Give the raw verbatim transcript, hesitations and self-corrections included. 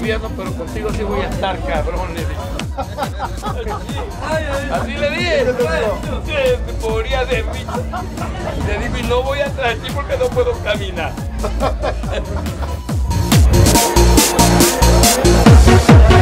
gobierno, pero contigo sí voy a estar, cabrón, le dije. Así le dije. Se moría de mí. Le dije, no voy a traer ti porque no puedo caminar.